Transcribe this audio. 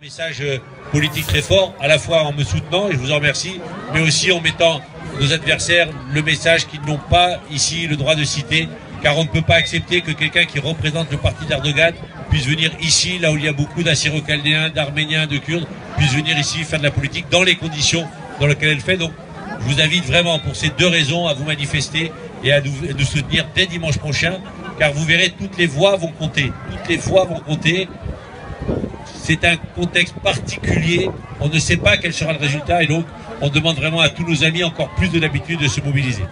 Message politique très fort, à la fois en me soutenant, et je vous en remercie, mais aussi en mettant nos adversaires le message qu'ils n'ont pas ici le droit de citer, car on ne peut pas accepter que quelqu'un qui représente le parti d'Erdogan puisse venir ici, là où il y a beaucoup d'Assyro-Chaldéens, d'Arméniens, de Kurdes, puisse venir ici faire de la politique dans les conditions dans lesquelles elle fait. Donc je vous invite vraiment pour ces deux raisons à vous manifester et à nous soutenir dès dimanche prochain, car vous verrez, toutes les voix vont compter. Toutes les voix vont compter. C'est un contexte particulier, on ne sait pas quel sera le résultat et donc on demande vraiment à tous nos amis encore plus de l'habitude de se mobiliser.